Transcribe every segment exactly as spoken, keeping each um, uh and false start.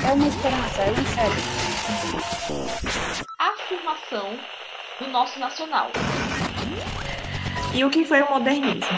É uma esperança, é uma série. Afirmação do nosso nacional. E o que foi o modernismo?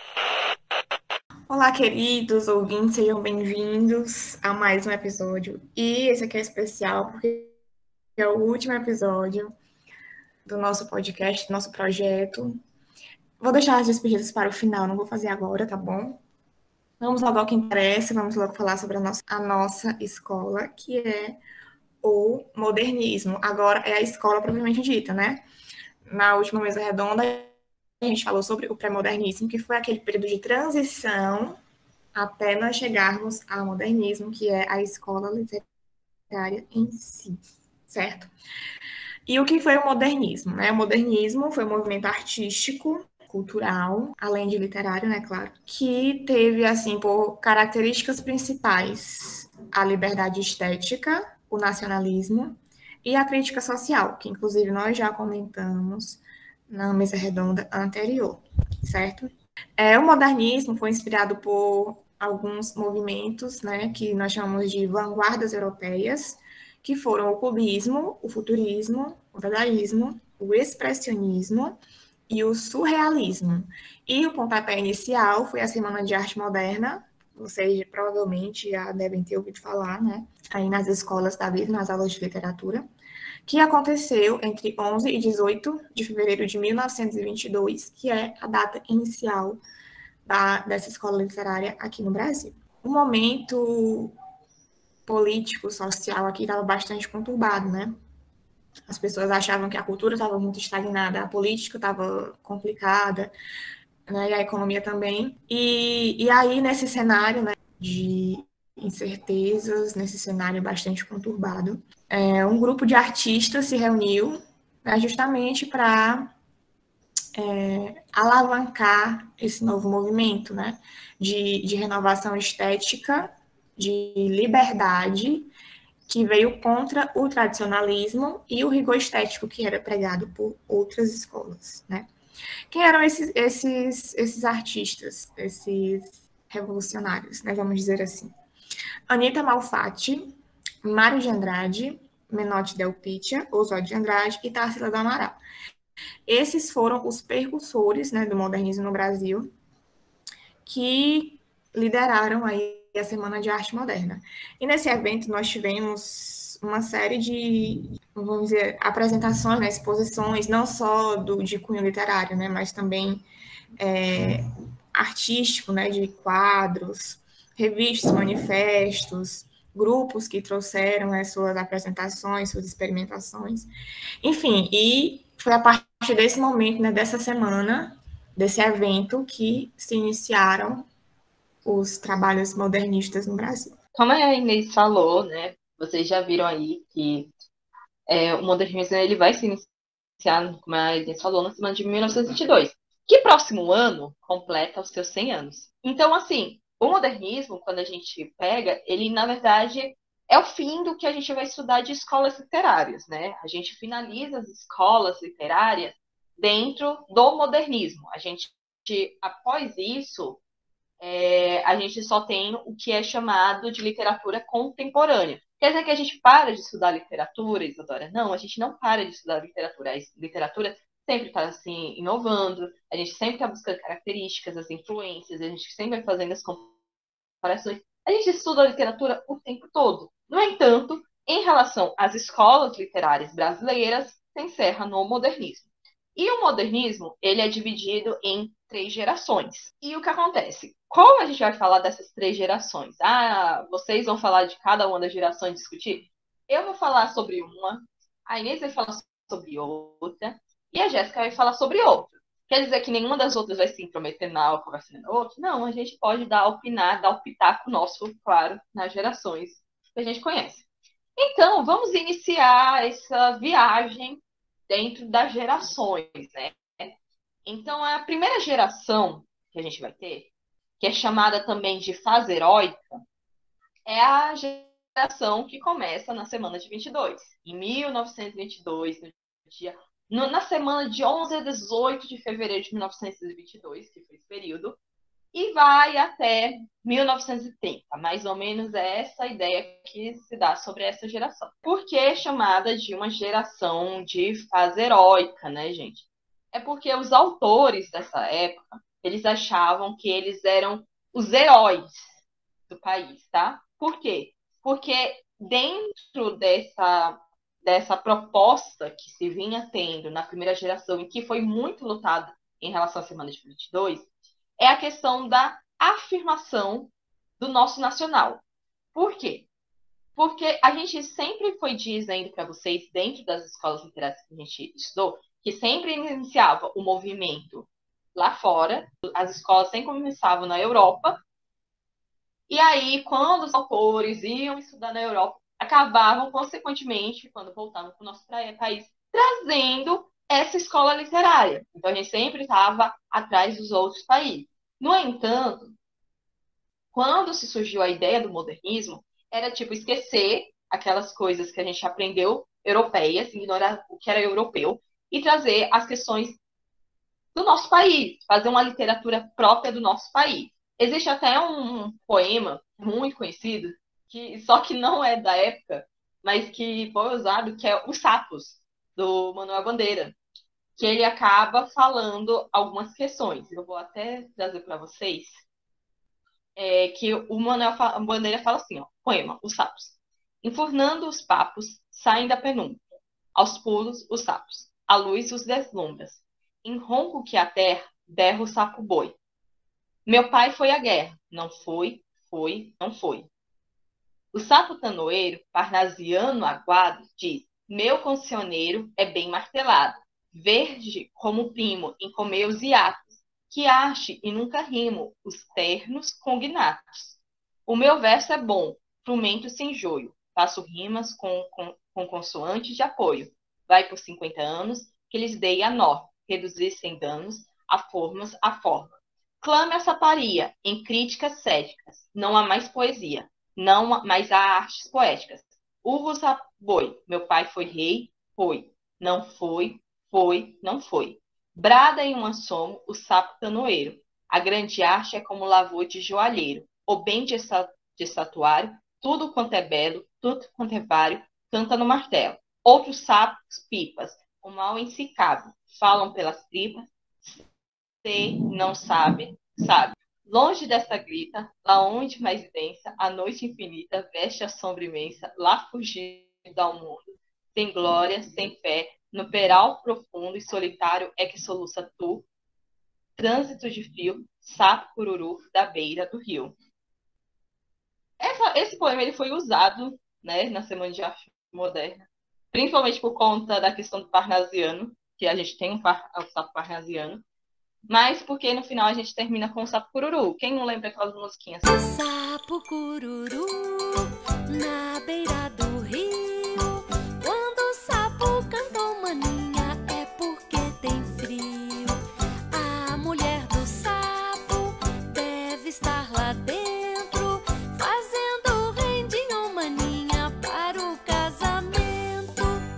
Olá, queridos ouvintes, sejam bem-vindos a mais um episódio. E esse aqui é especial porque é o último episódio do nosso podcast, do nosso projeto. Vou deixar as despedidas para o final, não vou fazer agora, tá bom? Vamos logo ao que interessa, vamos logo falar sobre a nossa, a nossa escola, que é o modernismo. Agora é a escola propriamente dita, né? Na última mesa redonda, a gente falou sobre o pré-modernismo, que foi aquele período de transição até nós chegarmos ao modernismo, que é a escola literária em si, certo? E o que foi o modernismo? Né? O modernismo foi um movimento artístico, cultural, além de literário, né, claro, que teve, assim, por características principais a liberdade estética, o nacionalismo e a crítica social, que inclusive nós já comentamos na mesa redonda anterior, certo? É, o modernismo foi inspirado por alguns movimentos, né, que nós chamamos de vanguardas europeias, que foram o cubismo, o futurismo, o dadaísmo, o expressionismo e o surrealismo. E o pontapé inicial foi a Semana de Arte Moderna, vocês provavelmente já devem ter ouvido falar, né, aí nas escolas da vida, nas aulas de literatura, que aconteceu entre onze e dezoito de fevereiro de mil novecentos e vinte e dois, que é a data inicial da, dessa escola literária aqui no Brasil. O momento político, social aqui estava bastante conturbado, né? As pessoas achavam que a cultura estava muito estagnada, a política estava complicada, né? E a economia também. E, e aí, nesse cenário, né, de incertezas, nesse cenário bastante conturbado, é, um grupo de artistas se reuniu, né, justamente para é, alavancar esse novo movimento, né, de, de renovação estética, de liberdade, que veio contra o tradicionalismo e o rigor estético que era pregado por outras escolas, né. Quem eram esses, esses, esses artistas, esses revolucionários, né, vamos dizer assim? Anita Malfatti, Mário de Andrade, Menotti Del Pitta, Oswald de Andrade e Tarsila do Amaral. Esses foram os percussores, né, do modernismo no Brasil, que lideraram aí a Semana de Arte Moderna. E nesse evento nós tivemos uma série de, vamos dizer, apresentações, né, exposições, não só do, de cunho literário, né, mas também é, artístico, né, de quadros, revistas, manifestos, grupos que trouxeram né, suas apresentações, suas experimentações. Enfim, e foi a partir desse momento, né, dessa semana, desse evento, que se iniciaram os trabalhos modernistas no Brasil. Como a Inês falou, né? Vocês já viram aí que é, o modernismo ele vai se iniciar, como a Inês falou, na semana de mil novecentos e vinte e dois, que próximo ano completa os seus cem anos. Então, assim, o modernismo, quando a gente pega, ele, na verdade, é o fim do que a gente vai estudar de escolas literárias, né? A gente finaliza as escolas literárias dentro do modernismo. A gente, após isso, é, a gente só tem o que é chamado de literatura contemporânea. Quer dizer que a gente para de estudar literatura, Isadora? Não, a gente não para de estudar literatura. A literatura sempre está assim, inovando, a gente sempre está buscando características, as influências, a gente sempre vai fazendo as comparações. A gente estuda a literatura o tempo todo. No entanto, em relação às escolas literárias brasileiras, se encerra no modernismo. E o modernismo, ele é dividido em três gerações. E o que acontece? Como a gente vai falar dessas três gerações? Ah, vocês vão falar de cada uma das gerações, discutir? Eu vou falar sobre uma, a Inês vai falar sobre outra, e a Jéssica vai falar sobre outra. Quer dizer que nenhuma das outras vai se intrometer na conversa da outra? Não, a gente pode dar opinar, dar o pitaco nosso, claro, nas gerações que a gente conhece. Então, vamos iniciar essa viagem dentro das gerações, né? Então, a primeira geração que a gente vai ter, que é chamada também de fase heróica, é a geração que começa na semana de vinte e dois. Em mil novecentos e vinte e dois, no dia, no, na semana de onze a dezoito de fevereiro de mil novecentos e vinte e dois, que foi esse período, e vai até mil novecentos e trinta. Mais ou menos é essa ideia que se dá sobre essa geração. Por que é chamada de uma geração de fase heróica, né, gente? É porque os autores dessa época, eles achavam que eles eram os heróis do país, tá? Por quê? Porque dentro dessa, dessa proposta que se vinha tendo na primeira geração e que foi muito lutada em relação à Semana de vinte e dois, é a questão da afirmação do nosso nacional. Por quê? Porque a gente sempre foi dizendo para vocês, dentro das escolas literárias que a gente estudou, que sempre iniciava o movimento lá fora, as escolas sempre começavam na Europa, e aí, quando os autores iam estudar na Europa, acabavam, consequentemente, quando voltavam para o nosso país, trazendo essa escola literária. Então, a gente sempre estava atrás dos outros países. No entanto, quando se surgiu a ideia do modernismo, era tipo esquecer aquelas coisas que a gente aprendeu europeias, ignorar o que era europeu, e trazer as questões do nosso país, fazer uma literatura própria do nosso país. Existe até um poema muito conhecido, que só que não é da época, mas que foi usado, que é Os Sapos, do Manuel Bandeira, que ele acaba falando algumas questões. Eu vou até trazer para vocês, é, que o Manuel Bandeira fala assim, ó, poema, Os Sapos. Enfurnando os papos, saem da penumbra. Aos pulos, os sapos. A luz os deslumbra. Em ronco que a terra, berra o sapo boi. Meu pai foi à guerra. Não foi, foi, não foi. O sapo tanoeiro, parnasiano aguado, diz: meu cancioneiro é bem martelado, verde como primo em comer os hiatos, que ache e nunca rimo os ternos cognatos. O meu verso é bom, frumento sem joio, faço rimas com, com, com consoante de apoio. Vai por cinquenta anos, que lhes dei a nó, reduzir sem danos, a formas, a forma. Clame a saparia, em críticas céticas, não há mais poesia, não mais há artes poéticas. Urros a boi, meu pai foi rei, foi, não foi, foi, não foi. Brada em um assomo o sapo tanoeiro, a grande arte é como lavor de joalheiro, ou bem de, de estatuário, tudo quanto é belo, tudo quanto é vário, canta no martelo. Outros sapos, pipas, o mal em si cabe, falam pelas tripas, sei, não sabe, sabe. Longe dessa grita, lá onde mais densa, a noite infinita veste a sombra imensa, lá fugido ao mundo, sem glória, sem fé, no peral profundo e solitário é que soluça tu, trânsito de frio, sapo cururu da beira do rio. Essa, esse poema ele foi usado, né, na Semana de Arte Moderna, principalmente por conta da questão do parnasiano, que a gente tem um, par, um sapo parnasiano, mas porque no final a gente termina com o sapo cururu. Quem não lembra aquelas musiquinhas? Sapo cururu na beira do rio. Quando o sapo canta maninha é porque tem frio. A mulher do sapo deve estar lá dentro, fazendo rendinho maninha para o casamento.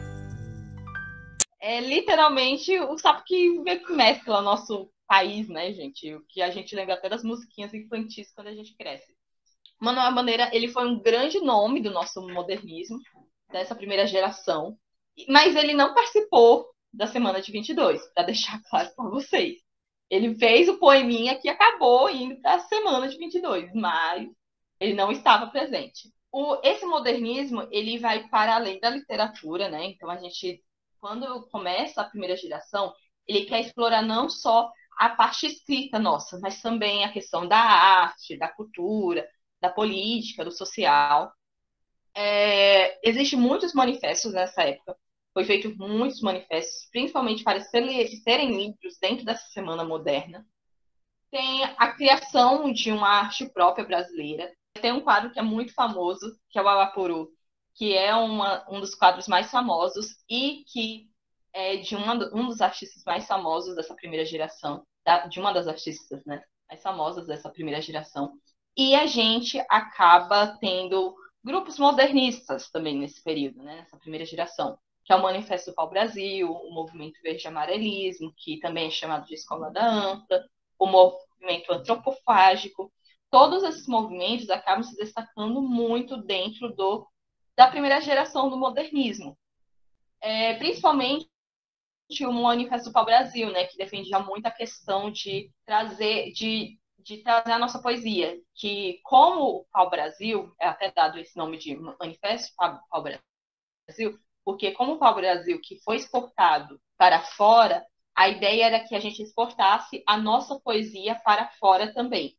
É literalmente o sapo que mescla nosso país, né, gente? O que a gente lembra até das musiquinhas infantis quando a gente cresce. Manuel Bandeira, ele foi um grande nome do nosso modernismo, dessa primeira geração, mas ele não participou da Semana de vinte e dois, para deixar claro para vocês. Ele fez o poeminha que acabou indo para a Semana de vinte e dois, mas ele não estava presente. O, esse modernismo, ele vai para além da literatura, né? Então, a gente, quando começa a primeira geração, ele quer explorar não só a parte escrita nossa, mas também a questão da arte, da cultura, da política, do social. É, Existem muitos manifestos nessa época. Foi feito muitos manifestos, principalmente para serem livros dentro dessa Semana Moderna. Tem a criação de uma arte própria brasileira. Tem um quadro que é muito famoso, que é o Awaporu, que é uma, um dos quadros mais famosos e que é de uma, um dos artistas mais famosos dessa primeira geração, da, de uma das artistas, né, mais famosas dessa primeira geração. E a gente acaba tendo grupos modernistas também nesse período, né, nessa primeira geração, que é o Manifesto do Pau-Brasil, o Movimento Verde Amarelismo, que também é chamado de Escola da Anta, o, movimento antropofágico. Todos esses movimentos acabam se destacando muito dentro do, da primeira geração do modernismo. É, principalmente o Manifesto do Pau-Brasil, né, que defendia muito a questão de trazer, de, de trazer a nossa poesia, que como o Pau-Brasil, é até dado esse nome de Manifesto Pau-Brasil, porque como o Pau-Brasil que foi exportado para fora, a ideia era que a gente exportasse a nossa poesia para fora também.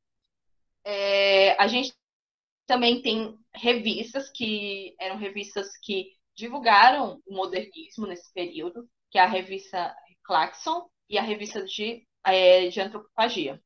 É, a gente também tem revistas que eram revistas que divulgaram o modernismo nesse período, que é a revista Claxon e a revista de, é, de antropofagia.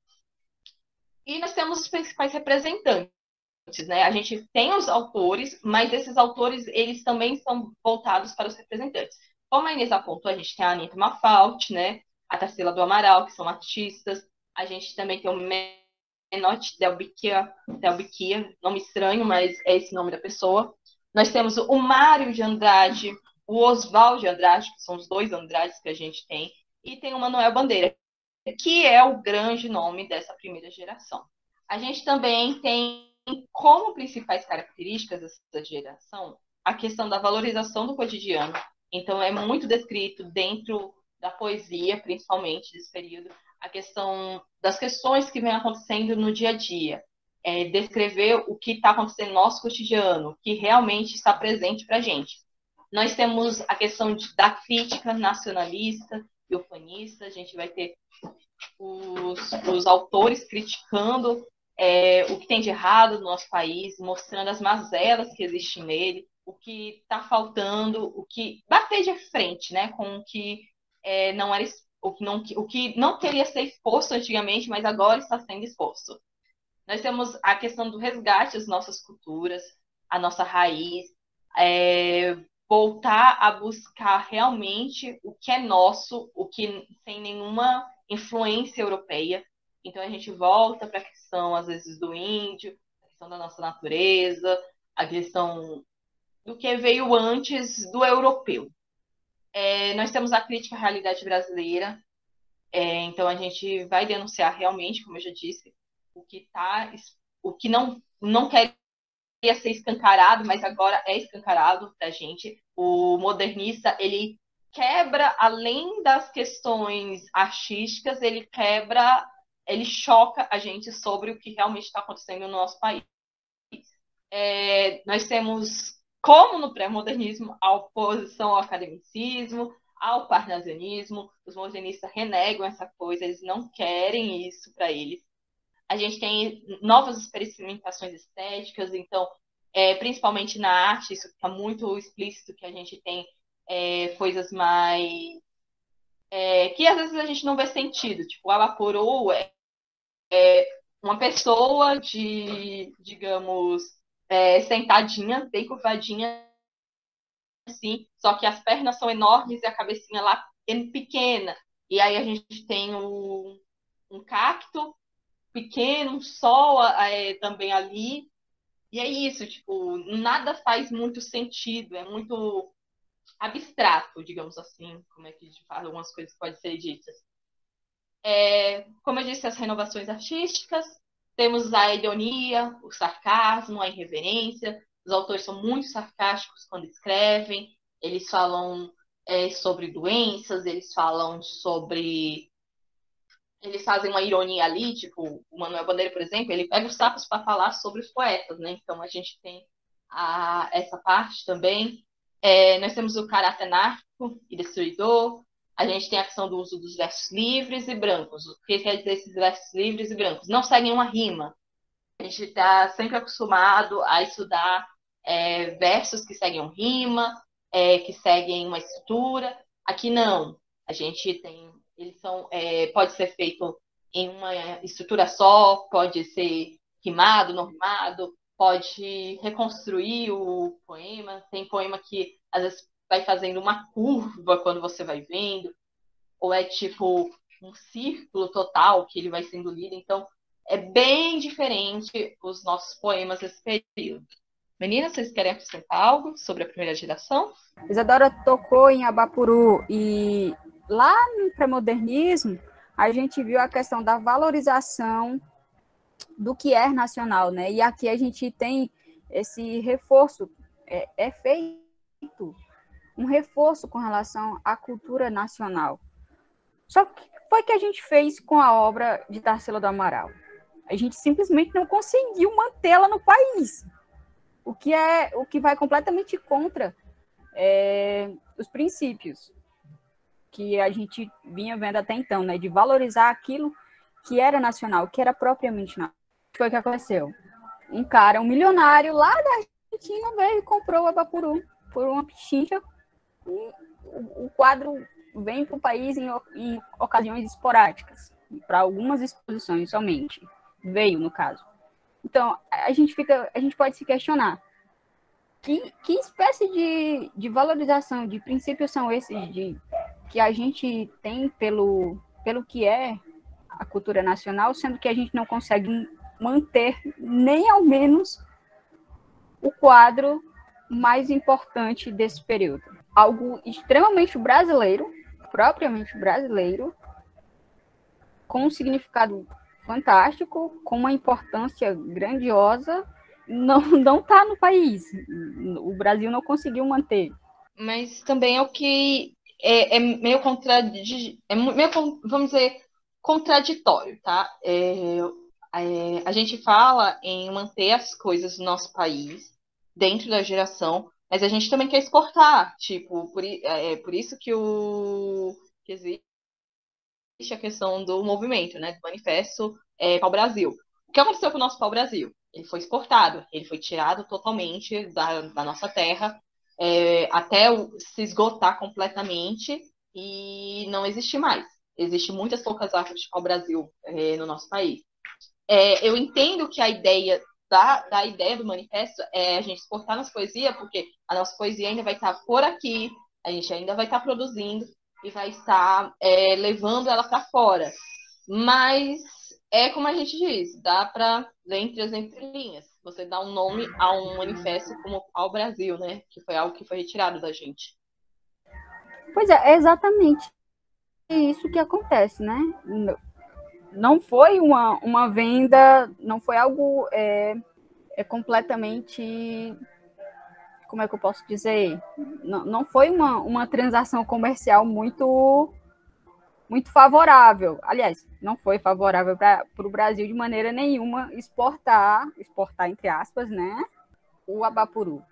E nós temos os principais representantes, né? A gente tem os autores, mas esses autores eles também são voltados para os representantes. Como a Inês apontou, a gente tem a Anita Malfatti, né? A Tarsila do Amaral, que são artistas. A gente também tem o Menotti Delbiquia, Delbiquia, nome estranho, mas é esse nome da pessoa. Nós temos o Mário de Andrade, o Oswald de Andrade, que são os dois Andrades que a gente tem, e tem o Manuel Bandeira, que é o grande nome dessa primeira geração. A gente também tem como principais características dessa geração a questão da valorização do cotidiano. Então, é muito descrito dentro da poesia, principalmente desse período, a questão das questões que vem acontecendo no dia a dia. É, descrever o que está acontecendo no nosso cotidiano, que realmente está presente para a gente. Nós temos a questão de, da crítica nacionalista e ufanista, a gente vai ter os, os autores criticando é, o que tem de errado no nosso país, mostrando as mazelas que existem nele, o que está faltando, o que bater de frente, né, com o que é, não era o que, não, o que não queria ser exposto antigamente, mas agora está sendo exposto. Nós temos a questão do resgate das nossas culturas, a nossa raiz, é, voltar a buscar realmente o que é nosso, o que sem nenhuma influência europeia. Então a gente volta para a questão, às vezes, do índio, a questão da nossa natureza, a questão do que veio antes do europeu. É, nós temos a crítica à realidade brasileira, é, então a gente vai denunciar realmente, como eu já disse, o que tá, o que não, não queria ser escancarado, mas agora é escancarado para a gente. O modernista, ele quebra, além das questões artísticas, ele quebra, ele choca a gente sobre o que realmente está acontecendo no nosso país. É, nós temos, como no pré-modernismo, a oposição ao academicismo, ao parnasianismo. Os modernistas renegam essa coisa, eles não querem isso para eles. A gente tem novas experimentações estéticas, então, é, principalmente na arte, isso fica muito explícito, que a gente tem é, coisas mais... É, que às vezes a gente não vê sentido. Tipo, o Abaporô é, é uma pessoa de, digamos, é, sentadinha, bem curvadinha, assim, só que as pernas são enormes e a cabecinha lá é pequena. E aí a gente tem um, um cacto pequeno, um sol é, também ali. E é isso, tipo, nada faz muito sentido, é muito abstrato, digamos assim, como é que a gente fala, algumas coisas podem ser ditas. É, como eu disse, as renovações artísticas, temos a ironia, o sarcasmo, a irreverência. Os autores são muito sarcásticos quando escrevem, eles falam é, sobre doenças, eles falam sobre... Eles fazem uma ironia ali, tipo, o Manuel Bandeira, por exemplo, ele pega os sapos para falar sobre os poetas, né? Então a gente tem a, essa parte também. É, nós temos o caráter anárquico e destruidor. A gente tem a questão do uso dos versos livres e brancos. O que quer dizer esses versos livres e brancos? Não seguem uma rima. A gente está sempre acostumado a estudar é, versos que seguem uma rima, é, que seguem uma estrutura. Aqui não. A gente tem... Eles são, é, pode ser feito em uma estrutura só, pode ser rimado, não rimado, pode reconstruir o poema. Tem poema que às vezes vai fazendo uma curva quando você vai vendo, ou é tipo um círculo total que ele vai sendo lido. Então, é bem diferente os nossos poemas desse período. Meninas, vocês querem acrescentar algo sobre a primeira geração? Isadora tocou em Abapuru e lá no pré-modernismo a gente viu a questão da valorização do que é nacional, né? E aqui a gente tem esse reforço, é, é feito um reforço com relação à cultura nacional. Só que foi o que a gente fez com a obra de Tarsila do Amaral. A gente simplesmente não conseguiu mantê-la no país, o que, é, o que vai completamente contra é, os princípios que a gente vinha vendo até então, né? De valorizar aquilo que era nacional, que era propriamente nacional. Foi o que aconteceu. Um cara, um milionário lá da Argentina, veio e comprou o Abapuru por uma pichincha. E o, o quadro vem para o país em, em ocasiões esporádicas, para algumas exposições somente. Veio, no caso. Então, a gente, fica, a gente pode se questionar. Que, que espécie de, de valorização, de princípios são esses de, que a gente tem pelo, pelo que é a cultura nacional, sendo que a gente não consegue manter nem ao menos o quadro mais importante desse período. Algo extremamente brasileiro, propriamente brasileiro, com um significado fantástico, com uma importância grandiosa, não não está no país. O Brasil não conseguiu manter. Mas também é o que é, é meio contradi... é meio, vamos dizer, contraditório, tá? É, é, a gente fala em manter as coisas do nosso país dentro da geração, mas a gente também quer exportar, tipo, por, é, por isso que o que existe a questão do movimento, né, do manifesto é, pau-brasil. O que aconteceu com o nosso pau-brasil? Ele foi exportado, ele foi tirado totalmente da, da nossa terra, é, até o, se esgotar completamente e não existe mais. Existem muitas poucas árvores de pau-brasil é, no nosso país. É, eu entendo que a ideia da, da ideia do manifesto é a gente exportar nossa poesia, porque a nossa poesia ainda vai estar por aqui, a gente ainda vai estar produzindo e vai estar é, levando ela para fora. Mas é como a gente diz, dá para ler entre as entrelinhas. Você dá um nome a um manifesto como ao Brasil, né? Que foi algo que foi retirado da gente. Pois é, é exatamente isso que acontece, né? Não foi uma, uma venda, não foi algo é, é completamente, como é que eu posso dizer? Não, não foi uma, uma transação comercial muito, muito favorável. Aliás, não foi favorável para o Brasil de maneira nenhuma exportar, exportar entre aspas, né, o Abapuru.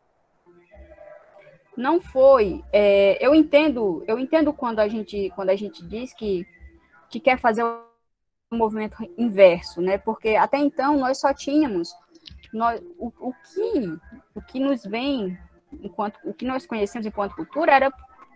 Não foi. É, eu entendo, eu entendo quando a gente, quando a gente diz que, que quer fazer um movimento inverso, né? Porque até então nós só tínhamos nós, o, o que o que nos vem enquanto o que nós conhecemos enquanto cultura era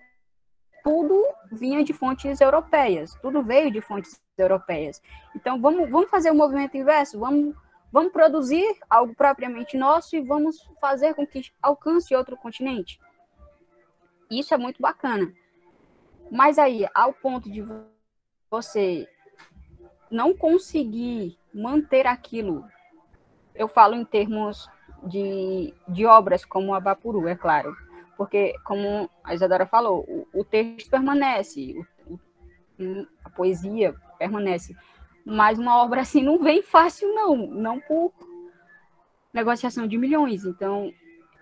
tudo vinha de fontes europeias, tudo veio de fontes europeias. Então vamos vamos fazer o um movimento inverso, vamos vamos produzir algo propriamente nosso e vamos fazer com que alcance outro continente. Isso é muito bacana. Mas aí, ao ponto de você não conseguir manter aquilo, eu falo em termos de, de obras como o Abapuru, é claro, porque, como a Isadora falou, o, o texto permanece, o, o, a poesia permanece, mas uma obra assim não vem fácil, não, não por negociação de milhões. Então,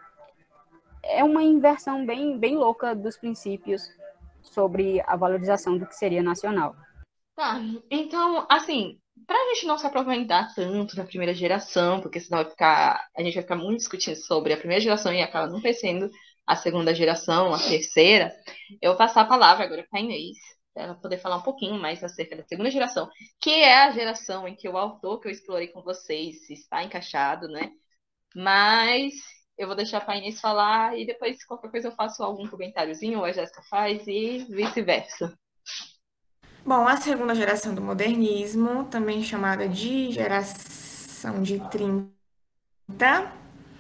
é uma inversão bem, bem louca dos princípios sobre a valorização do que seria nacional. Tá, então, assim, pra gente não se aproveitar tanto da primeira geração, porque senão vai ficar, a gente vai ficar muito discutindo sobre a primeira geração e acaba não conhecendo a segunda geração, a terceira, eu vou passar a palavra agora para a Inês, para ela poder falar um pouquinho mais acerca da segunda geração, que é a geração em que o autor que eu explorei com vocês está encaixado, né? Mas eu vou deixar para a Inês falar e depois qualquer coisa eu faço algum comentáriozinho, ou a Jéssica faz e vice-versa. Bom, a segunda geração do modernismo, também chamada de geração de trinta,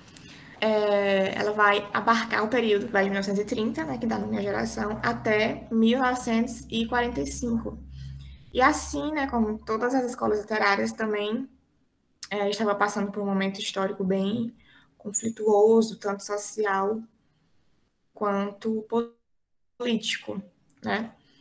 é, ela vai abarcar o período vai de mil novecentos e trinta, né, que dá nome à geração, até mil novecentos e quarenta e cinco. E assim, né, como todas as escolas literárias também, é, estava passando por um momento histórico bem conflituoso, tanto social quanto político, né?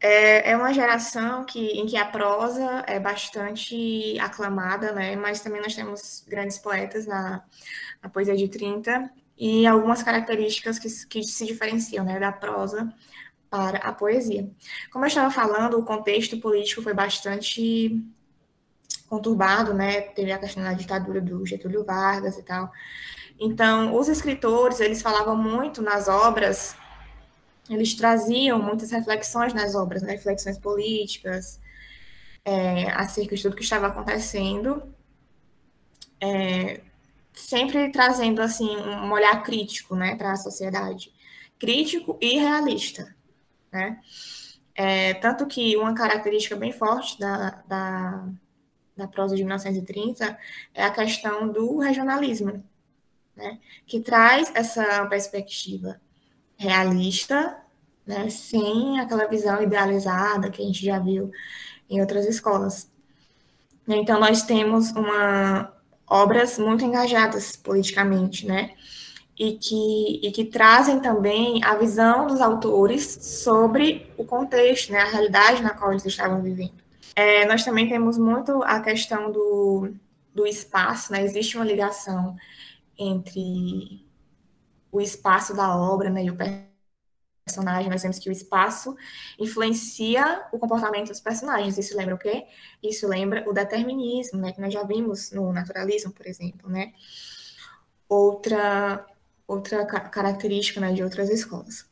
É, é uma geração que, em que a prosa é bastante aclamada, né? Mas também nós temos grandes poetas na, na poesia de trinta e algumas características que, que se diferenciam, né, da prosa para a poesia. Como eu estava falando, o contexto político foi bastante conturbado, né? Teve a questão da ditadura do Getúlio Vargas e tal. Então, os escritores, eles falavam muito nas obras, eles traziam muitas reflexões nas obras, né? Reflexões políticas, é, acerca de tudo que estava acontecendo, é, sempre trazendo, assim, um olhar crítico, né, para a sociedade. Crítico e realista, né? É, tanto que uma característica bem forte da, da, da prosa de mil novecentos e trinta é a questão do regionalismo, né? Que traz essa perspectiva realista, né? Sem aquela visão idealizada que a gente já viu em outras escolas. Então, nós temos uma, obras muito engajadas politicamente, né? E que, e que trazem também a visão dos autores sobre o contexto, né? A realidade na qual eles estavam vivendo. É, nós também temos muito a questão do, do espaço, né? Existe uma ligação entre o espaço da obra, né, e o personagem. Nós vemos que o espaço influencia o comportamento dos personagens. Isso lembra o quê? Isso lembra o determinismo, né, que nós já vimos no naturalismo, por exemplo, né? Outra, outra característica, né, de outras escolas.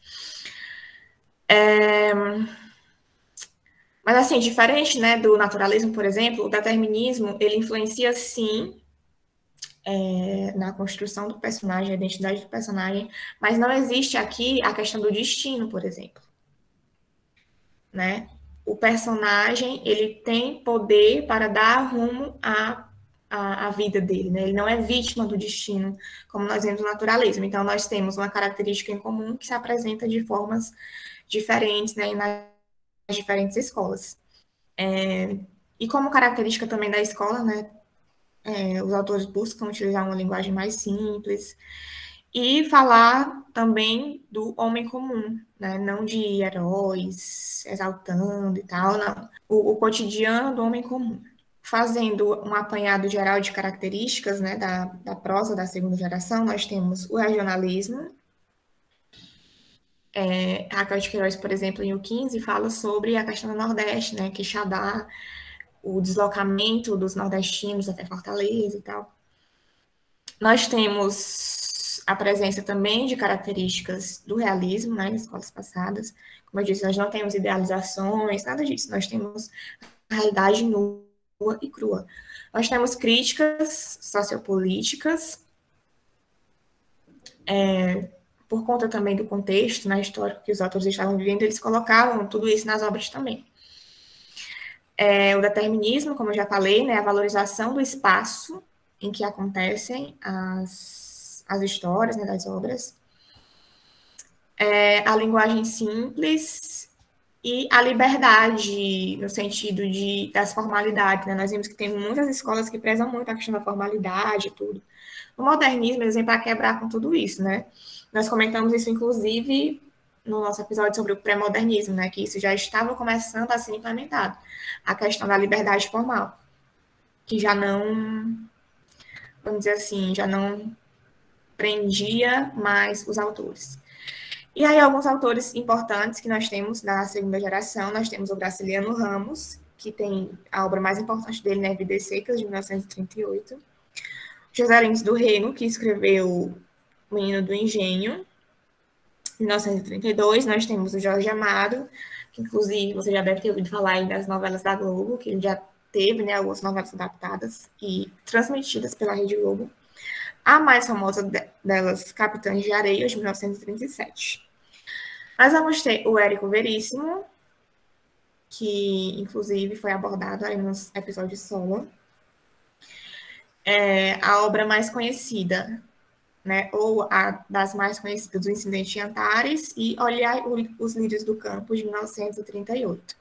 É... Mas, assim, diferente, né, do naturalismo, por exemplo, o determinismo, ele influencia, sim, É, na construção do personagem, a identidade do personagem, mas não existe aqui a questão do destino, por exemplo, né? O personagem, ele tem poder para dar rumo à, à, à vida dele, né? Ele não é vítima do destino, como nós vemos no naturalismo. Então, nós temos uma característica em comum que se apresenta de formas diferentes, né, nas diferentes escolas. É, e como característica também da escola, né, É, os autores buscam utilizar uma linguagem mais simples e falar também do homem comum, né? Não de heróis exaltando e tal, não. O, o cotidiano do homem comum. Fazendo um apanhado geral de características, né, da, da prosa da segunda geração, nós temos o regionalismo. É, Raquel de Queiroz, por exemplo, em O quinze, fala sobre a questão do Nordeste, né, Quixadá, o deslocamento dos nordestinos até Fortaleza e tal. Nós temos a presença também de características do realismo, né, nas escolas passadas. Como eu disse, nós não temos idealizações, nada disso. Nós temos a realidade nua e crua. Nós temos críticas sociopolíticas, é, por conta também do contexto, né, histórico que os autores estavam vivendo, eles colocavam tudo isso nas obras também. É, o determinismo, como eu já falei, né, a valorização do espaço em que acontecem as, as histórias, né, das obras, é, a linguagem simples e a liberdade, no sentido de, das formalidades, né? Nós vimos que tem muitas escolas que prezam muito a questão da formalidade e tudo. O modernismo, eles vêm para quebrar com tudo isso, né? Nós comentamos isso, inclusive, no nosso episódio sobre o pré-modernismo, né? Que isso já estava começando a ser implementado. A questão da liberdade formal, que já não, vamos dizer assim, já não prendia mais os autores. E aí, alguns autores importantes que nós temos da segunda geração, nós temos o Graciliano Ramos, que tem a obra mais importante dele, né, Vidas Secas, de mil novecentos e trinta e oito. José Lins do Rego, que escreveu O Menino do Engenho, mil novecentos e trinta e dois. Nós temos o Jorge Amado, que inclusive você já deve ter ouvido falar aí das novelas da Globo, que ele já teve, né, algumas novelas adaptadas e transmitidas pela Rede Globo. A mais famosa delas, Capitães de Areia, de mil novecentos e trinta e sete. Nós vamos ter o Érico Veríssimo, que inclusive foi abordado aí nos episódios solo. É a obra mais conhecida, né, ou a das mais conhecidas, do Incidente em Antares, e Olhar os Lírios do Campo, de mil novecentos e trinta e oito.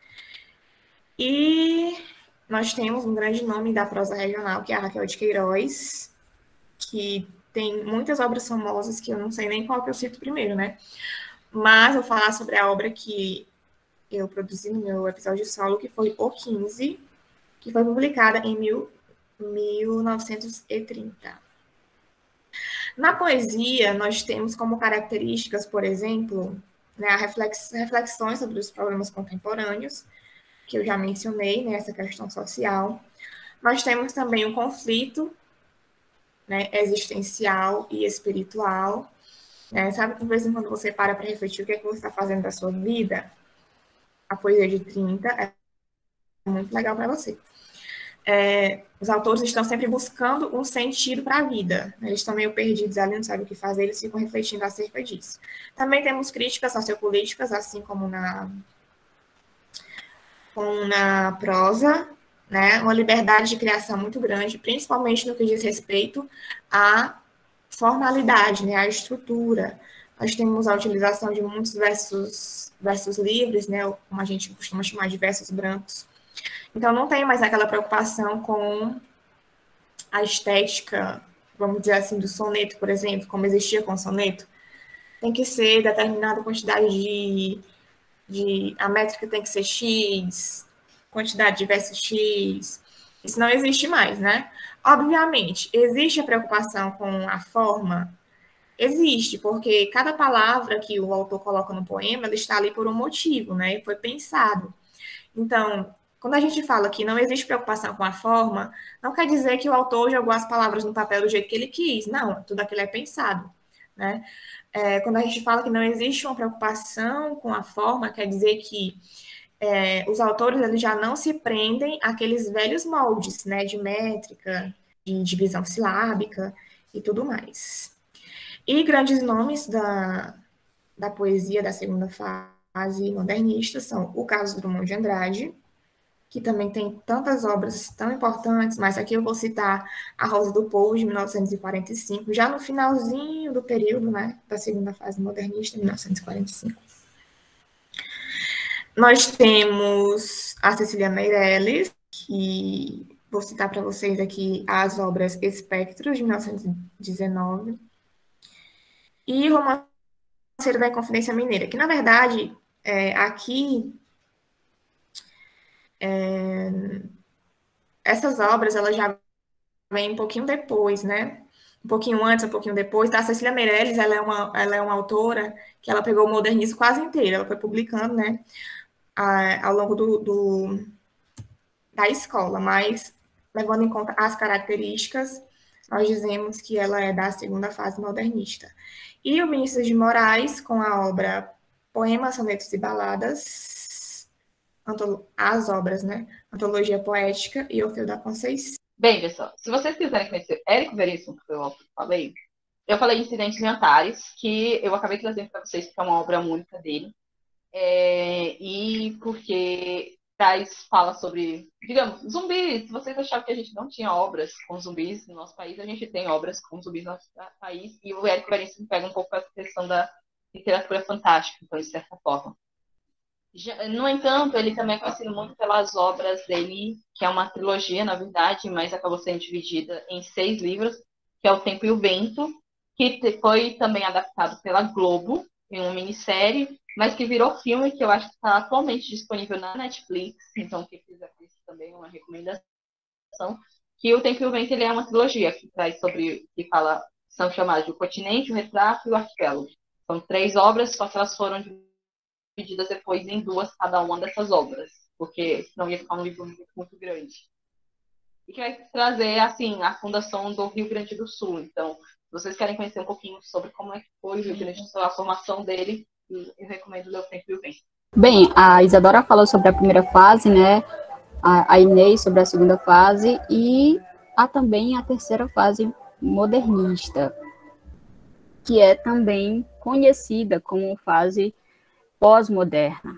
E nós temos um grande nome da prosa regional, que é a Raquel de Queiroz, que tem muitas obras famosas que eu não sei nem qual que eu cito primeiro, né? Mas vou falar sobre a obra que eu produzi no meu episódio solo, que foi O quinze, que foi publicada em mil, mil novecentos e trinta. Na poesia, nós temos como características, por exemplo, né, a reflex, reflexões sobre os problemas contemporâneos, que eu já mencionei, né, essa questão social. Nós temos também o conflito, né, existencial e espiritual. Né? Sabe que, de vez em quando, você para para refletir o que é que você está fazendo da sua vida? A poesia de trinta é muito legal para você. É, os autores estão sempre buscando um sentido para a vida. Eles estão meio perdidos ali, não sabem o que fazer, eles ficam refletindo acerca disso. Também temos críticas sociopolíticas, assim como na, como na prosa, né? Uma liberdade de criação muito grande, principalmente no que diz respeito à formalidade, né? À estrutura. Nós temos a utilização de muitos versos, versos livres, né? Como a gente costuma chamar de versos brancos. Então, não tem mais aquela preocupação com a estética, vamos dizer assim, do soneto, por exemplo, como existia com o soneto. Tem que ser determinada quantidade de, de... A métrica tem que ser X, quantidade de versos X. Isso não existe mais, né? Obviamente, existe a preocupação com a forma? Existe, porque cada palavra que o autor coloca no poema, ela está ali por um motivo, né? Foi pensado. Então, quando a gente fala que não existe preocupação com a forma, não quer dizer que o autor jogou as palavras no papel do jeito que ele quis. Não, tudo aquilo é pensado, né? É, quando a gente fala que não existe uma preocupação com a forma, quer dizer que é, os autores eles já não se prendem àqueles velhos moldes, né? De métrica, de divisão silábica e tudo mais. E grandes nomes da, da poesia da segunda fase modernista são o Carlos Drummond de Andrade, que também tem tantas obras tão importantes, mas aqui eu vou citar a Rosa do Povo, de mil novecentos e quarenta e cinco, já no finalzinho do período, né, da segunda fase modernista, mil novecentos e quarenta e cinco. Nós temos a Cecília Meirelles, que vou citar para vocês aqui as obras Espectros, de mil novecentos e dezenove, e Romanceiro da Inconfidência Mineira, que, na verdade, é, aqui... É, essas obras, elas já vêm um pouquinho depois, né? Um pouquinho antes, um pouquinho depois. A Cecília Meirelles, ela é uma, ela é uma autora que ela pegou o modernismo quase inteiro. Ela foi publicando, né, a, ao longo do, do, da escola. Mas, levando em conta as características, nós dizemos que ela é da segunda fase modernista. E o Vinícius de Moraes, com a obra Poemas, Sonetos e Baladas, as obras, né? Antologia Poética e Orfeu da Conceição. Bem, pessoal, se vocês quiserem conhecer Érico Veríssimo, que eu falei, eu falei Incidentes Alimentares, que eu acabei trazendo para vocês, porque é uma obra única dele, é, e porque traz, fala sobre, digamos, zumbis. Se vocês achavam que a gente não tinha obras com zumbis no nosso país, a gente tem obras com zumbis no nosso país, e o Érico Veríssimo pega um pouco essa questão da literatura fantástica, então, de certa forma. No entanto, ele também é conhecido muito pelas obras dele, que é uma trilogia, na verdade, mas acabou sendo dividida em seis livros, que é O Tempo e o Vento, que foi também adaptado pela Globo, em uma minissérie, mas que virou filme, que eu acho que está atualmente disponível na Netflix, então quem quiser assistir também é uma recomendação, que O Tempo e o Vento ele é uma trilogia, que traz sobre, que fala, são chamadas de O Continente, O Retrato e O Arquipélago. São três obras, só que elas foram divididas depois em duas cada uma dessas obras, porque senão ia ficar um livro muito, muito grande. E que vai trazer, assim, a fundação do Rio Grande do Sul. Então, se vocês querem conhecer um pouquinho sobre como é que foi o Rio Grande do Sul, a formação dele, eu recomendo ler O Tempo e o Vento. Bem, a Isadora falou sobre a primeira fase, né? A Inês sobre a segunda fase e há também a terceira fase modernista, que é também conhecida como fase pós-moderna,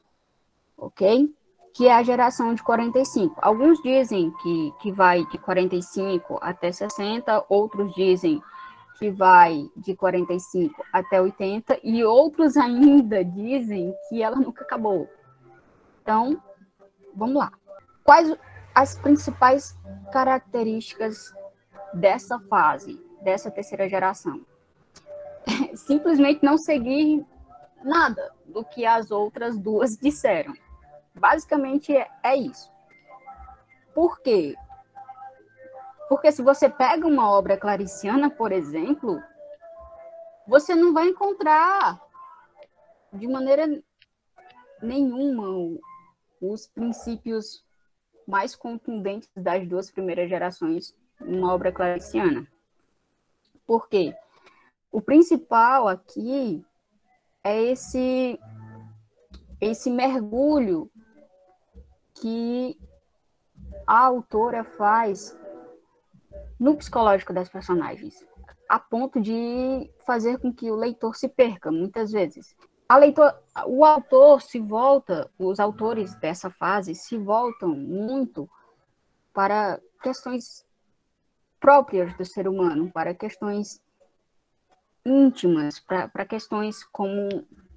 ok? Que é a geração de quarenta e cinco. Alguns dizem que, que vai de quarenta e cinco até sessenta, outros dizem que vai de quarenta e cinco até oitenta, e outros ainda dizem que ela nunca acabou. Então, vamos lá. Quais as principais características dessa fase, dessa terceira geração? Simplesmente não seguir nada do que as outras duas disseram. Basicamente é, é isso. Por quê? Porque se você pega uma obra clariciana, por exemplo, você não vai encontrar de maneira nenhuma os princípios mais contundentes das duas primeiras gerações numa obra clariciana. Por quê? O principal aqui é esse, esse mergulho que a autora faz no psicológico das personagens, a ponto de fazer com que o leitor se perca, muitas vezes. A leitor, o autor se volta, os autores dessa fase se voltam muito para questões próprias do ser humano, para questões íntimas, para, para questões como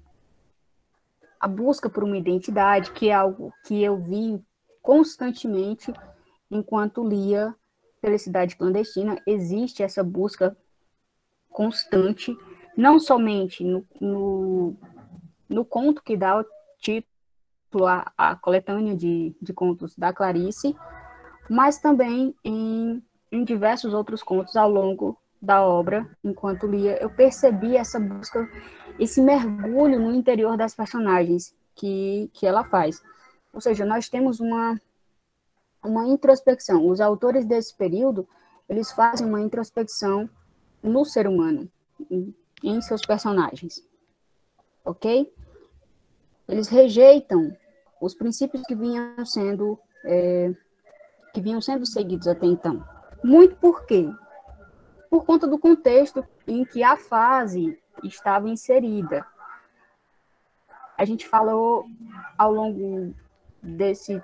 a busca por uma identidade, que é algo que eu vi constantemente enquanto lia Felicidade Clandestina. Existe essa busca constante, não somente no, no, no conto que dá o título à, à coletânea de, de contos da Clarice, mas também em, em diversos outros contos ao longo da obra. Enquanto lia, eu percebi essa busca, esse mergulho no interior das personagens que, que ela faz. Ou seja, nós temos uma, uma introspecção. Os autores desse período, eles fazem uma introspecção no ser humano, em, em seus personagens. Ok? Eles rejeitam os princípios que vinham sendo, é, que vinham sendo seguidos até então. Muito por quê? Por conta do contexto em que a fase estava inserida. A gente falou ao longo desse,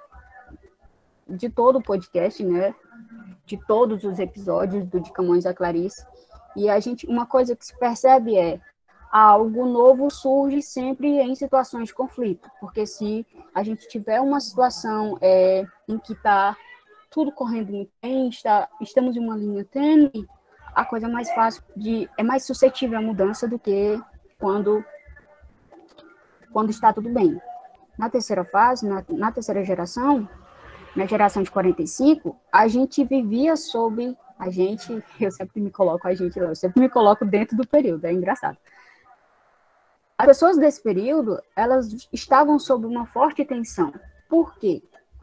de todo o podcast, né, de todos os episódios do De Camões a Clarice, e a gente, uma coisa que se percebe é algo novo surge sempre em situações de conflito, porque se a gente tiver uma situação é, em que está tudo correndo muito bem, está, estamos em uma linha tênue, a coisa mais fácil de, é mais suscetível à mudança do que quando, quando está tudo bem. Na terceira fase, na, na terceira geração, na geração de quarenta e cinco, a gente vivia sob, a gente, eu sempre me coloco a gente, eu sempre me coloco dentro do período, é engraçado. As pessoas desse período, elas estavam sob uma forte tensão. Por quê?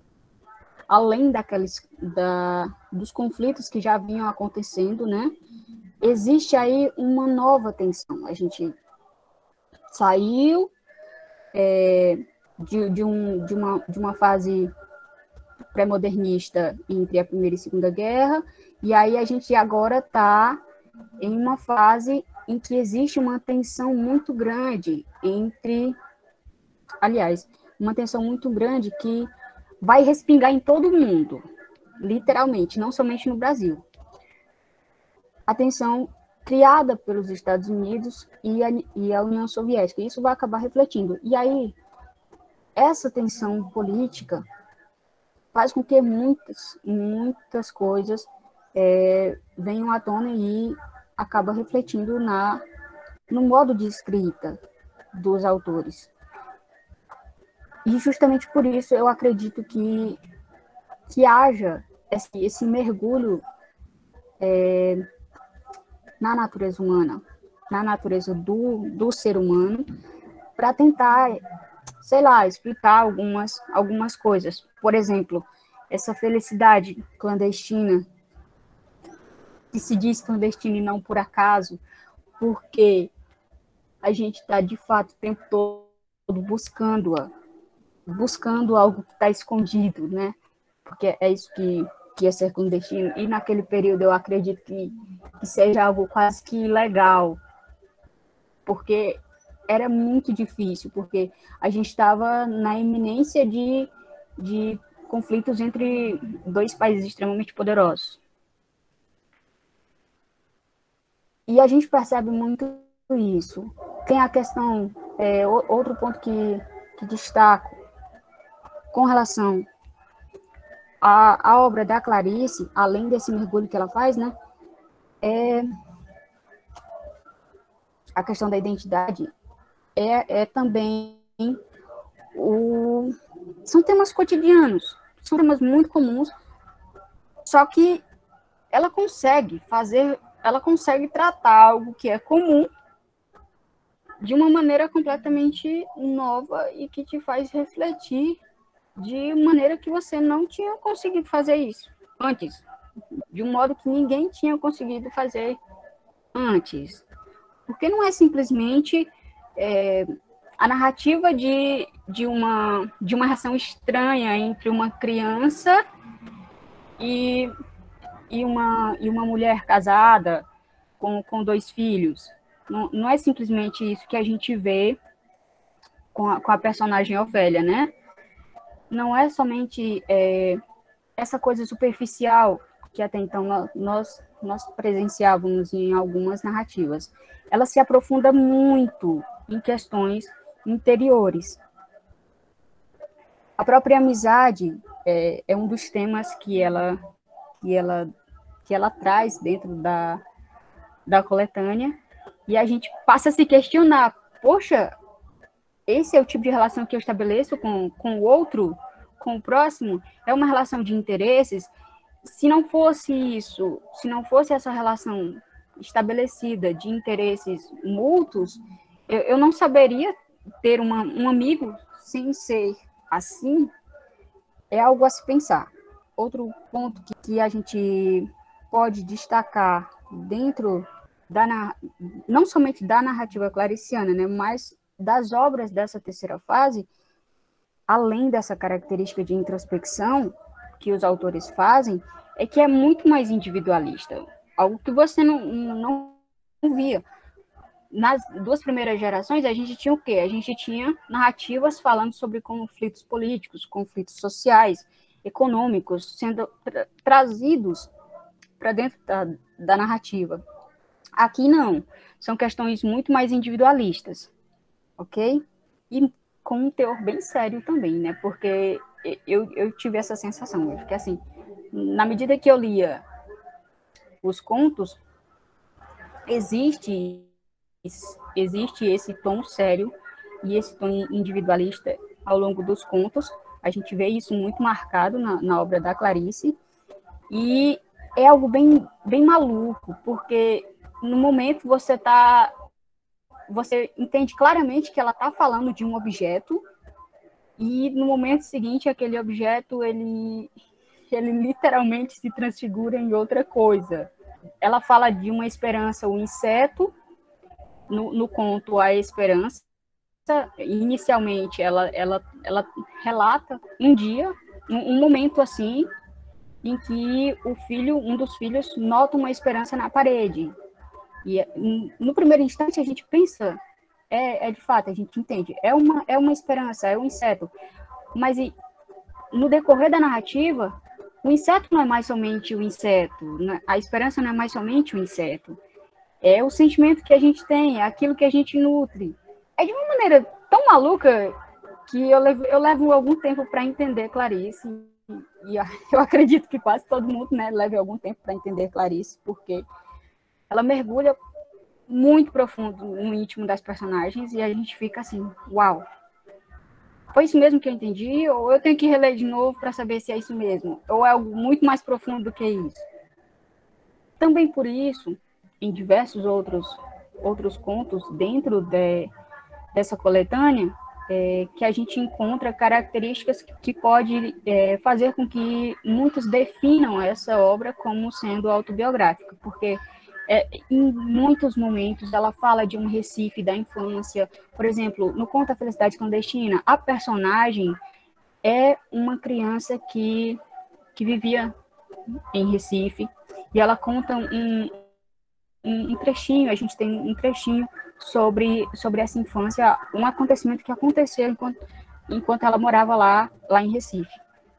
Além daqueles, da, dos conflitos que já vinham acontecendo, né? Existe aí uma nova tensão. A gente saiu é, de, de, um, de, uma, de uma fase pré-modernista entre a Primeira e a Segunda Guerra, e aí a gente agora está em uma fase em que existe uma tensão muito grande entre, aliás, uma tensão muito grande que vai respingar em todo mundo, literalmente, não somente no Brasil. A tensão criada pelos Estados Unidos e a, e a União Soviética, isso vai acabar refletindo. E aí, essa tensão política faz com que muitas, muitas coisas é, venham à tona e acaba refletindo na, no modo de escrita dos autores. E justamente por isso eu acredito que, que haja esse, esse mergulho é, na natureza humana, na natureza do, do ser humano, para tentar, sei lá, explicar algumas, algumas coisas. Por exemplo, essa felicidade clandestina, que se diz clandestina e não por acaso, porque a gente está, de fato, o tempo todo buscando-a, buscando algo que está escondido, né? Porque é isso que, que é ser clandestino. E naquele período eu acredito que, que seja algo quase que ilegal, porque era muito difícil, porque a gente estava na iminência de, de conflitos entre dois países extremamente poderosos. E a gente percebe muito isso. Tem a questão, é, outro ponto que, que destaco, com relação à, à obra da Clarice, além desse mergulho que ela faz, né, é a questão da identidade, é, é também o... são temas cotidianos, são temas muito comuns, só que ela consegue fazer, ela consegue tratar algo que é comum de uma maneira completamente nova e que te faz refletir de maneira que você não tinha conseguido fazer isso antes, de um modo que ninguém tinha conseguido fazer antes. Porque não é simplesmente é, a narrativa de, de, uma, de uma relação estranha entre uma criança e, e, uma, e uma mulher casada com, com dois filhos. Não, não é simplesmente isso que a gente vê com a, com a personagem Ofélia, né? Não é somente é, essa coisa superficial que até então nós, nós presenciávamos em algumas narrativas. Ela se aprofunda muito em questões interiores. A própria amizade é, é um dos temas que ela, que ela, que ela traz dentro da, da coletânea, e a gente passa a se questionar, poxa, esse é o tipo de relação que eu estabeleço com, com o outro, com o próximo? É uma relação de interesses? Se não fosse isso, se não fosse essa relação estabelecida de interesses mútuos, eu, eu não saberia ter uma, um amigo sem ser assim. É algo a se pensar. Outro ponto que, que a gente pode destacar dentro da, não somente da narrativa clariciana, né, mas das obras dessa terceira fase, além dessa característica de introspecção que os autores fazem, é que é muito mais individualista, algo que você não, não via. Nas duas primeiras gerações, a gente tinha o quê? A gente tinha narrativas falando sobre conflitos políticos, conflitos sociais, econômicos, sendo tra trazidos para dentro da, da narrativa. Aqui não, são questões muito mais individualistas, ok? E com um teor bem sério também, né? Porque eu, eu tive essa sensação, eu fiquei assim, na medida que eu lia os contos, existe, existe esse tom sério e esse tom individualista ao longo dos contos. A gente vê isso muito marcado na, na obra da Clarice, e é algo bem, bem maluco, porque no momento você tá, você entende claramente que ela está falando de um objeto, e no momento seguinte aquele objeto ele, ele literalmente se transfigura em outra coisa. Ela fala de uma esperança, o inseto, no, no conto A Esperança. Inicialmente ela, ela, ela relata um dia, um, um momento assim, em que o filho, um dos filhos nota uma esperança na parede. E no primeiro instante a gente pensa, é, é de fato, a gente entende, é uma, é uma esperança, é um inseto. Mas e, no decorrer da narrativa, o inseto não é mais somente o inseto, né? A esperança não é mais somente o inseto. É o sentimento que a gente tem, é aquilo que a gente nutre. É de uma maneira tão maluca que eu levo, eu levo algum tempo para entender Clarice. E eu acredito que quase todo mundo, né, leve algum tempo para entender Clarice, porque ela mergulha muito profundo no íntimo das personagens e a gente fica assim, uau, foi isso mesmo que eu entendi? Ou eu tenho que reler de novo para saber se é isso mesmo? Ou é algo muito mais profundo do que isso? Também por isso, em diversos outros, outros contos dentro de, dessa coletânea, é, que a gente encontra características que, que pode é, fazer com que muitos definam essa obra como sendo autobiográfica, porque é, em muitos momentos ela fala de um Recife da infância. Por exemplo, no conto A Felicidade Clandestina, a personagem é uma criança que, que vivia em Recife, e ela conta um, um, um trechinho, a gente tem um trechinho sobre, sobre essa infância, um acontecimento que aconteceu enquanto, enquanto ela morava lá, lá em Recife.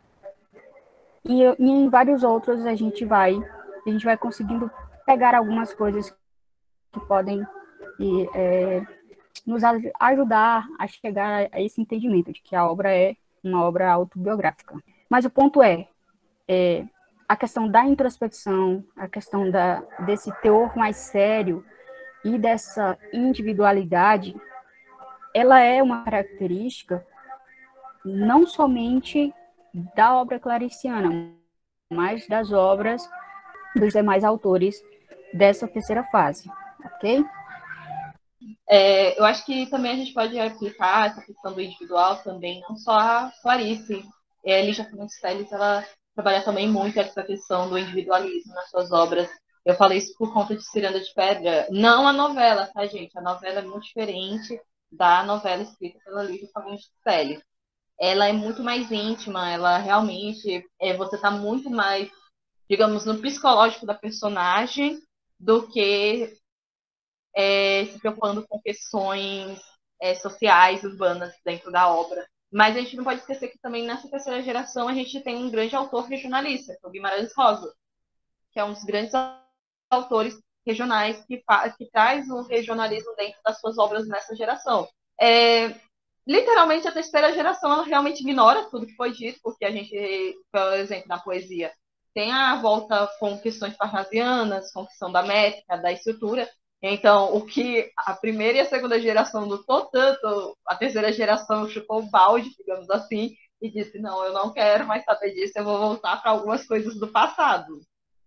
E, e em vários outros a gente vai, a gente vai conseguindo pegar algumas coisas que podem e, é, nos ajudar a chegar a esse entendimento de que a obra é uma obra autobiográfica. Mas o ponto é, é a questão da introspecção, a questão da, desse teor mais sério e dessa individualidade ela é uma característica não somente da obra clariciana, mas das obras dos demais autores dessa terceira fase, ok? É, eu acho que também a gente pode aplicar essa questão do individual também, não só a Clarice. É, a Lígia Fagundes ela trabalha também muito essa questão do individualismo nas suas obras. Eu falei isso por conta de Ciranda de Pedra. Não a novela, tá, gente? A novela é muito diferente da novela escrita pela Lígia Fagundes Telles. Ela é muito mais íntima, ela realmente, é, você está muito mais, digamos, no psicológico da personagem do que é, se preocupando com questões é, sociais, urbanas dentro da obra. Mas a gente não pode esquecer que também nessa terceira geração a gente tem um grande autor regionalista, que é o Guimarães Rosa, que é um dos grandes autores regionais que, que traz o regionalismo dentro das suas obras nessa geração. É, literalmente, a terceira geração ela realmente ignora tudo que foi dito, porque a gente, por exemplo, na poesia, tem a volta com questões parnasianas, com questão da métrica, da estrutura. Então, o que a primeira e a segunda geração lutou tanto, a terceira geração chutou o balde, digamos assim, e disse, não, eu não quero mais saber disso, eu vou voltar para algumas coisas do passado.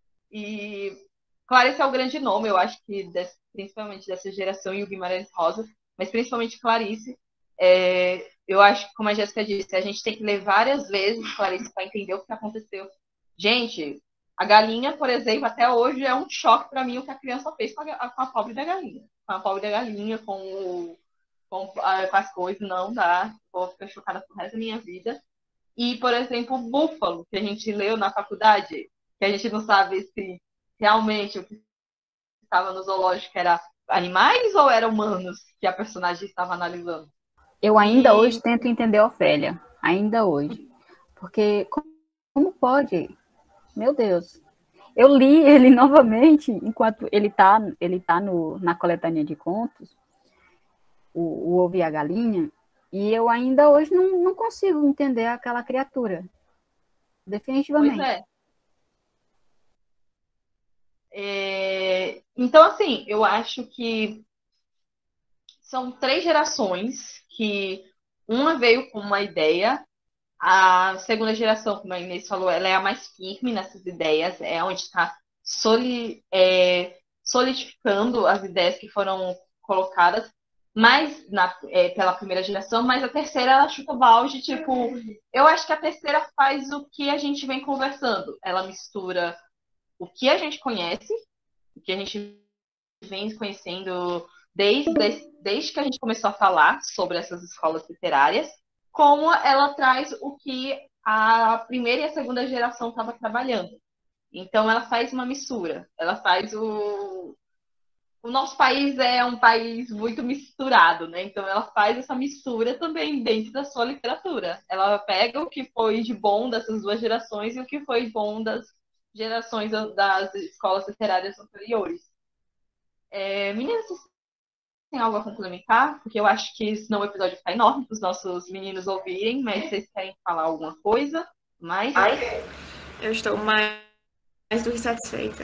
E Clarice é o grande nome, eu acho que desse, principalmente dessa geração, e o Guimarães Rosa, mas principalmente Clarice. É, eu acho que, como a Jéssica disse, a gente tem que ler várias vezes Clarice para entender o que aconteceu. Gente, a galinha, por exemplo, até hoje é um choque para mim o que a criança fez com a, com a pobre da galinha. Com a pobre da galinha, com, o, com, a, com as coisas, não dá. Vou ficar chocada por resto da minha vida. E, por exemplo, o Búfalo, que a gente leu na faculdade, que a gente não sabe se realmente o que estava no zoológico era animais ou eram humanos que a personagem estava analisando. Eu ainda e... hoje tento entender a Ofélia, ainda hoje. Porque como, como pode? Meu Deus. Eu li ele novamente, enquanto ele está ele tá no, na coletânea de contos, o, o Ovo e a Galinha, e eu ainda hoje não, não consigo entender aquela criatura. Definitivamente. Pois é. É... Então, assim, eu acho que são três gerações que uma veio com uma ideia, a segunda geração, como a Inês falou, ela é a mais firme nessas ideias, é onde está soli, é, solidificando as ideias que foram colocadas mais na, é, pela primeira geração, mas a terceira ela chuta o balde, tipo, eu acho que a terceira faz o que a gente vem conversando, ela mistura o que a gente conhece, o que a gente vem conhecendo desde, desde que a gente começou a falar sobre essas escolas literárias, como ela traz o que a primeira e a segunda geração estava trabalhando. Então, ela faz uma mistura. Ela faz o... O nosso país é um país muito misturado, né? Então, ela faz essa mistura também dentro da sua literatura. Ela pega o que foi de bom dessas duas gerações e o que foi bom das gerações das escolas literárias anteriores. É, meninas, tem algo a complementar? Porque eu acho que senão o episódio fica enorme para os nossos meninos ouvirem, mas vocês querem falar alguma coisa? Mais? Eu estou mais, mais do que satisfeita.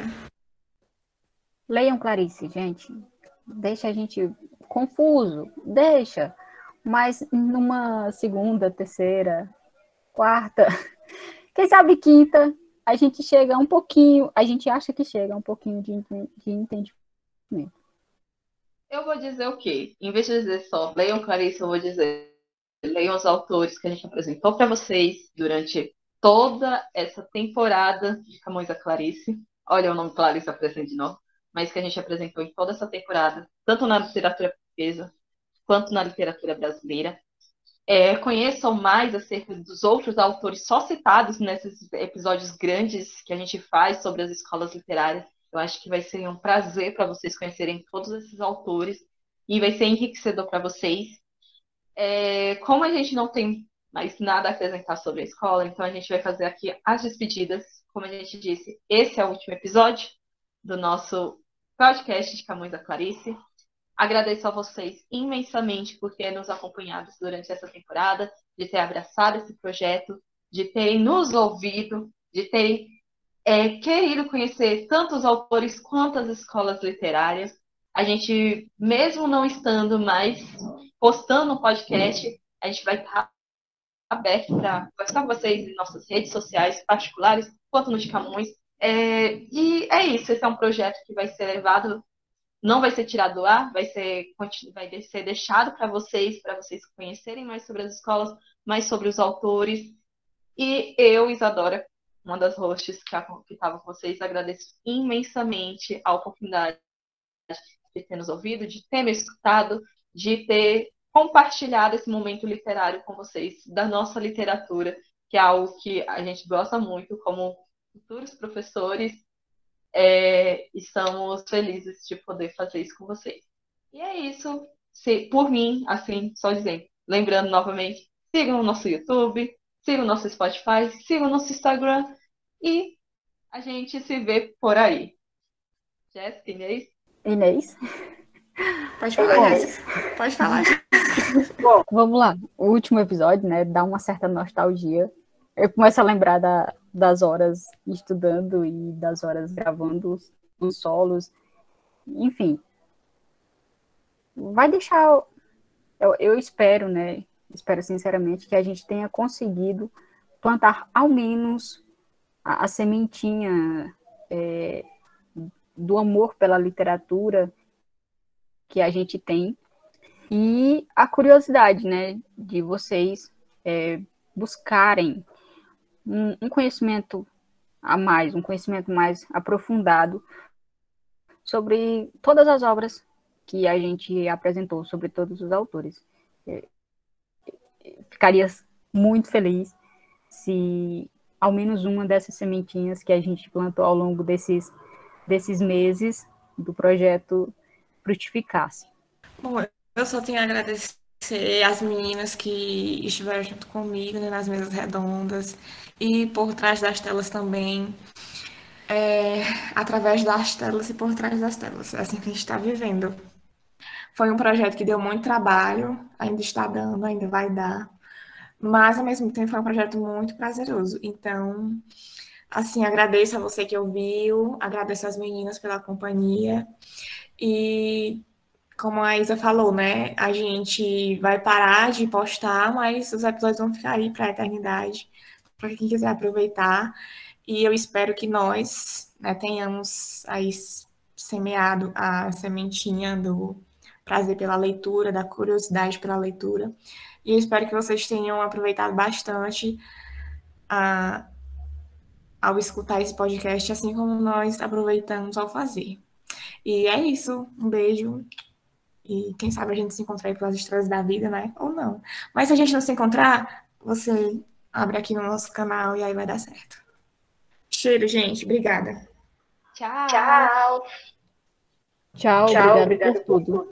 Leiam Clarice, gente. Deixa a gente confuso, deixa. Mas numa segunda, terceira, quarta, quem sabe quinta, a gente chega um pouquinho, a gente acha que chega um pouquinho de, de entendimento. Eu vou dizer o quê? Em vez de dizer só leiam Clarice, eu vou dizer leiam os autores que a gente apresentou para vocês durante toda essa temporada de Camões a Clarice. Olha o nome Clarice apresenta de novo. Mas que a gente apresentou em toda essa temporada, tanto na literatura portuguesa quanto na literatura brasileira. É, conheçam mais acerca dos outros autores só citados nesses episódios grandes que a gente faz sobre as escolas literárias. Eu acho que vai ser um prazer para vocês conhecerem todos esses autores e vai ser enriquecedor para vocês. É, como a gente não tem mais nada a apresentar sobre a escola, então a gente vai fazer aqui as despedidas. Como a gente disse, esse é o último episódio do nosso podcast de Camões a Clarice. Agradeço a vocês imensamente por terem nos acompanhado durante essa temporada, de ter abraçado esse projeto, de terem nos ouvido, de terem é, querido conhecer tanto os autores quanto as escolas literárias. A gente, mesmo não estando mais postando o podcast, a gente vai estar aberto para conversar com vocês em nossas redes sociais particulares, quanto no de Camões. É, e é isso, esse é um projeto que vai ser levado, não vai ser tirado do ar, vai ser, vai ser deixado para vocês, para vocês conhecerem mais sobre as escolas, mais sobre os autores. E eu, Isadora, uma das hosts que estava com vocês, agradeço imensamente a oportunidade de ter nos ouvido, de ter me escutado, de ter compartilhado esse momento literário com vocês, da nossa literatura, que é algo que a gente gosta muito como futuros professores. É, estamos felizes de poder fazer isso com vocês. E é isso. Se, por mim, assim, só dizendo, lembrando novamente, sigam o nosso YouTube, sigam o nosso Spotify, sigam o nosso Instagram e a gente se vê por aí. Jéssica, Inês? Inês? Pode falar, Jéssica. Pode falar. Bom, vamos lá. O último episódio, né, dá uma certa nostalgia. Eu começo a lembrar da, das horas estudando e das horas gravando os, os solos. Enfim. Vai deixar... Eu, eu espero, né, espero sinceramente que a gente tenha conseguido plantar ao menos a, a sementinha é, do amor pela literatura que a gente tem e a curiosidade, né, de vocês é, buscarem um, um conhecimento a mais, um conhecimento mais aprofundado sobre todas as obras que a gente apresentou, sobre todos os autores. É, ficaria muito feliz se ao menos uma dessas sementinhas que a gente plantou ao longo desses, desses meses do projeto frutificasse. Bom, eu só tenho a agradecer às meninas que estiveram junto comigo, né, nas mesas redondas e por trás das telas também, é, através das telas e por trás das telas, é assim que a gente está vivendo. Foi um projeto que deu muito trabalho, ainda está dando, ainda vai dar, mas ao mesmo tempo foi um projeto muito prazeroso. Então, assim, agradeço a você que ouviu, agradeço às meninas pela companhia e, como a Isa falou, né, a gente vai parar de postar, mas os episódios vão ficar aí para a eternidade, para quem quiser aproveitar. E eu espero que nós, né, tenhamos aí semeado a sementinha do prazer pela leitura, da curiosidade pela leitura. E eu espero que vocês tenham aproveitado bastante a, ao escutar esse podcast, assim como nós aproveitamos ao fazer. E é isso. Um beijo. E quem sabe a gente se encontrar aí pelas estrelas da vida, né? Ou não. Mas se a gente não se encontrar, você abre aqui no nosso canal e aí vai dar certo. Cheiro, gente. Obrigada. Tchau. Tchau. Tchau, Tchau, obrigada obrigada por tudo.